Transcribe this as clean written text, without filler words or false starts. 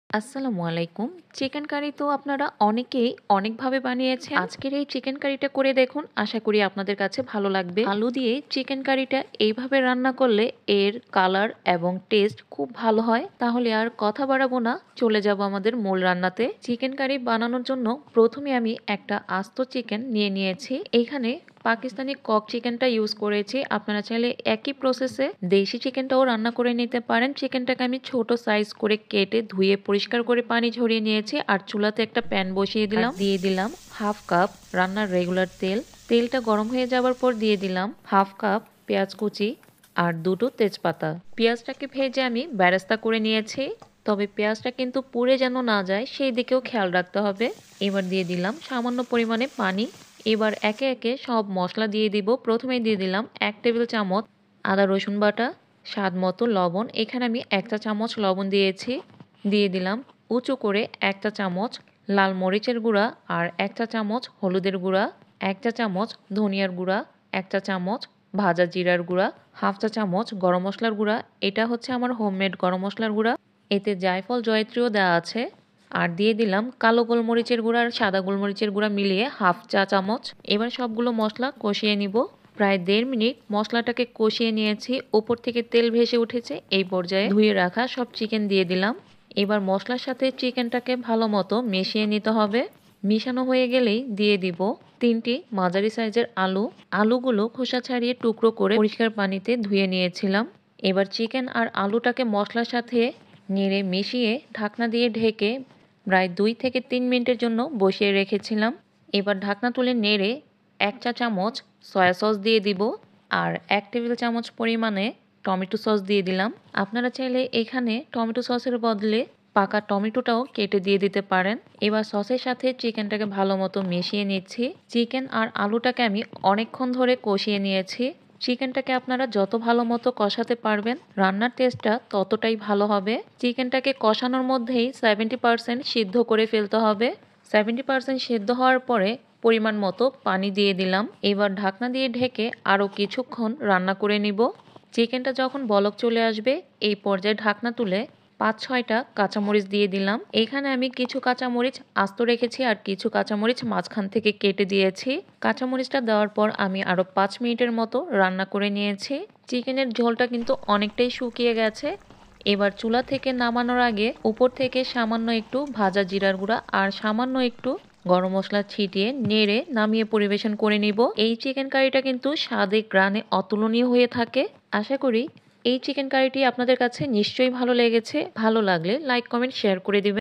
আসসালামু আলাইকুম। Chicken curry তো আপনারা অনেকেই অনেকভাবে বানিয়েছেন। আজকের এই চিকেন কারিটা করে দেখুন, আশা করি আপনাদের কাছে ভালো লাগবে। আলু দিয়ে চিকেন কারিটা এইভাবে রান্না করলে এর কালার এবং টেস্ট খুব ভালো হয়। তাহলে আর কথা বাড়াবো না, চলে যাব আমাদের মূল রান্নাতে। চিকেন কারি বানানোর জন্য প্রথমে আমি একটা আস্ত চিকেন নিয়ে নিয়েছি। এইখানে পাকিস্তানি কক চিকেনটা ইউজ করেছি। আপনারা চাইলে একই প্রসেসে দেশি চিকেনটাও রান্না করে নিতে পারেন। চিকেনটাকে আমি ছোট সাইজ করে কেটে ধুয়ে পরিষ্কার করে পানি ঝরিয়ে নিয়েছি। আর চুলাতে একটা প্যান বসিয়ে দিলাম, দিয়ে দিলাম হাফ কাপ রান্নার রেগুলার তেল। তেলটা গরম হয়ে যাওয়ার পর দিয়ে দিলাম হাফ কাপ পেঁয়াজ কুচি আর দুটো তেজপাতা। পেঁয়াজটাকে ভেজে আমি বেরেস্তা করে নিয়েছি, তবে পেঁয়াজটা কিন্তু পুড়ে যেন না যায় সেই দিকেও খেয়াল রাখতে হবে। এবার দিয়ে দিলাম সামান্য পরিমাণে পানি। এবার একে একে সব মশলা দিয়ে দিব। প্রথমে দিয়ে দিলাম 1 টেবিল চামচ আদা রসুন বাটা, স্বাদ মতো লবণ। এখানে আমি 1 চা চামচ লবণ দিয়েছি। দিয়ে দিলাম উঁচু করে 1 চা চামচ লাল মরিচের গুঁড়া আর 1 চা চামচ হলুদের গুঁড়া, 1 চা চামচ ধনিয়ার গুঁড়া, 1 চা চামচ ভাজা জিরার গুঁড়া, হাফ চা চামচ গরম মশলার গুঁড়া। এটা হচ্ছে আমার হোমমেড গরম মশলার গুঁড়া, এতে জায়ফল জয়ত্রীও দেওয়া আছে। আর দিয়ে দিলাম কালো গোলমরিচের গুঁড়া আর সাদা গোলমরিচের গুঁড়া মিলিয়ে হাফ চা চামচ। এবার সবগুলো মশলা কষিয়ে নিব। প্রায় 1.5 মিনিট মশলাটাকে কষিয়ে নিয়েছি। উপর থেকে তেল ভেসে উঠেছে। এই পর্যায়ে ধুয়ে রাখা সব চিকেন দিয়ে দিলাম। এবার মশলার সাথে চিকেনটাকে ভালো মতো মিশিয়ে নিতে হবে। মিশানো হয়ে গেলেই দিয়ে দিব 3টি মাঝারি সাইজের আলু। আলুগুলো খোসা ছাড়িয়ে টুকরো করে পরিষ্কার পানিতে ধুয়ে নিয়েছিলাম। এবার চিকেন আর আলুটাকে মশলার সাথে নেড়ে মিশিয়ে ঢাকনা দিয়ে ঢেকে প্রায় 2 থেকে 3 মিনিটের জন্য বসিয়ে রেখেছিলাম। এবার ঢাকনা তুলে নেড়ে 1 চা চামচ সয়া সস দিয়ে দিব আর 1 টেবিল চামচ পরিমাণে টমেটো সস দিয়ে দিলাম। আপনারা চাইলে এখানে টমেটো সসের বদলে পাকা টমেটোটাও কেটে দিয়ে দিতে পারেন। এবার সসের সাথে চিকেনটাকে ভালো মতো মিশিয়ে নিচ্ছি। চিকেন আর আলুটাকে আমি অনেকক্ষণ ধরে কষিয়ে নিয়েছি। চিকেনটাকে আপনারা যত ভালো মতো কষাতে পারবেন রান্নার টেস্টটা ততটাই ভালো হবে। চিকেনটাকে কষানোর মধ্যেই 70% সিদ্ধ করে ফেলতে হবে। 70% সিদ্ধ হওয়ার পরে পরিমাণ মতো পানি দিয়ে দিলাম। এবার ঢাকনা দিয়ে ঢেকে আরও কিছুক্ষণ রান্না করে নিব। চিকেনটা যখন বলক চলে আসবে এই পর্যায়ে ঢাকনা তুলে 5-6টা কাঁচামরিচ দিয়ে দিলাম। এখানে আমি কিছু কাঁচামরিচ আস্ত রেখেছি আর কিছু কাঁচামরিচ মাঝখান থেকে কেটে দিয়েছি। কাঁচামরিচটা দেওয়ার পর আমি আরও 5 মিনিটের মতো রান্না করে নিয়েছি। চিকেনের ঝোলটা কিন্তু অনেকটাই শুকিয়ে গেছে। এবার চুলা থেকে নামানোর আগে উপর থেকে সামান্য একটু ভাজা জিরার গুঁড়া আর সামান্য একটু গরম মশলা ছিটিয়ে নেড়ে নামিয়ে পরিবেশন করে নিব। এই চিকেন কারিটা কিন্তু স্বাদে গ্রানে অতুলনীয় হয়ে থাকে। আশা করি এই চিকেন কারিটি আপনাদের কাছে নিশ্চয়ই ভালো লেগেছে। ভালো লাগলে লাইক কমেন্ট শেয়ার করে দিবেন।